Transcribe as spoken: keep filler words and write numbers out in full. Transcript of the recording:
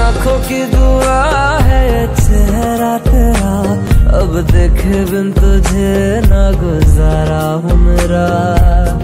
आंखों की दुआ है ये चेहरा तेरा, अब देखे बिन तुझे ना गुजारा हूँ मेरा।